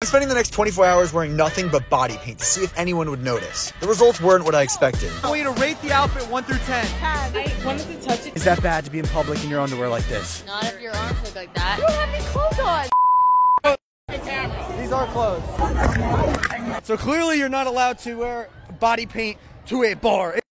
I'm spending the next 24 hours wearing nothing but body paint to see if anyone would notice. The results weren't what I expected. I want you to rate the outfit 1 through 10. 10. I wanted to touch it. Is that bad to be in public in your underwear like this? Not if your arms look like that. You don't have any clothes on. These are clothes. So clearly you're not allowed to wear body paint to a bar.